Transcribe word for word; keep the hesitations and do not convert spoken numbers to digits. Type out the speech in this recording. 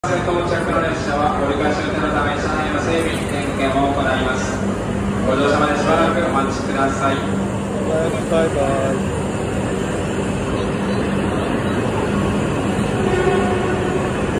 到着の列車は折り返し運転のため車内の整備点検を行います。ご乗車までしばらくお待ちください。 バイバイ。